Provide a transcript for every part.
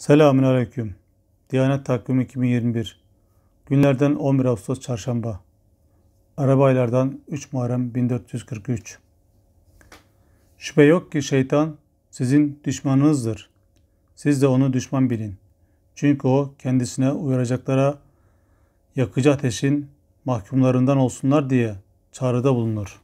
Selamünaleyküm. Diyanet Takvimi 2021. Günlerden 11 Ağustos Çarşamba. Araba aylardan 3 Muharrem 1443. Şüphe yok ki şeytan sizin düşmanınızdır. Siz de onu düşman bilin. Çünkü o kendisine uyaracaklara yakıcı ateşin mahkumlarından olsunlar diye çağrıda bulunur.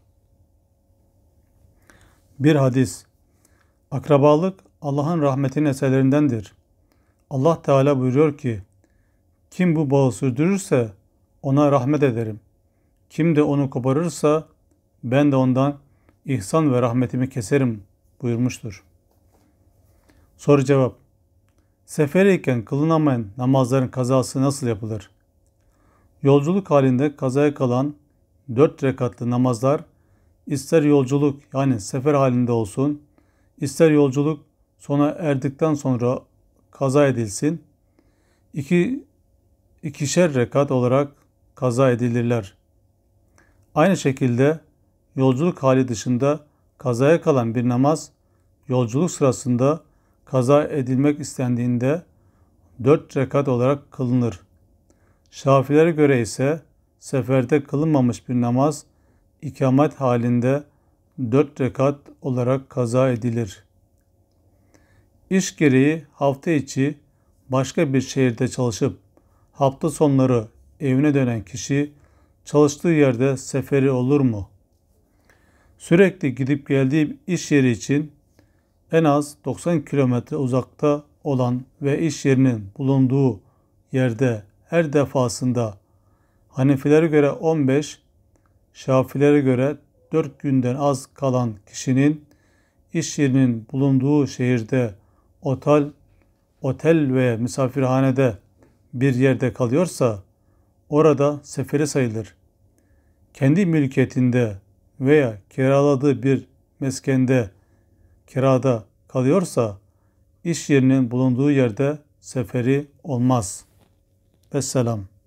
Bir hadis. Akrabalık Allah'ın rahmetinin eserlerindendir. Allah Teala buyuruyor ki, kim bu bağı sürdürürse ona rahmet ederim. Kim de onu koparırsa ben de ondan ihsan ve rahmetimi keserim buyurmuştur. Soru cevap. Seferiyken kılınamayan namazların kazası nasıl yapılır? Yolculuk halinde kazaya kalan 4 rekatlı namazlar ister yolculuk yani sefer halinde olsun, ister yolculuk sona erdikten sonra kaza edilsin, ikişer rekat olarak kaza edilirler. Aynı şekilde yolculuk hali dışında kazaya kalan bir namaz, yolculuk sırasında kaza edilmek istendiğinde 4 rekat olarak kılınır. Şafilere göre ise seferde kılınmamış bir namaz, ikamet halinde 4 rekat olarak kaza edilir. İş gereği hafta içi başka bir şehirde çalışıp hafta sonları evine dönen kişi çalıştığı yerde seferi olur mu? Sürekli gidip geldiği iş yeri için en az 90 kilometre uzakta olan ve iş yerinin bulunduğu yerde her defasında Hanefilere göre 15, Şafilere göre 4 günden az kalan kişinin iş yerinin bulunduğu şehirde otel veya misafirhanede bir yerde kalıyorsa orada seferi sayılır. Kendi mülkiyetinde veya kiraladığı bir meskende kirada kalıyorsa iş yerinin bulunduğu yerde seferi olmaz. Vesselam.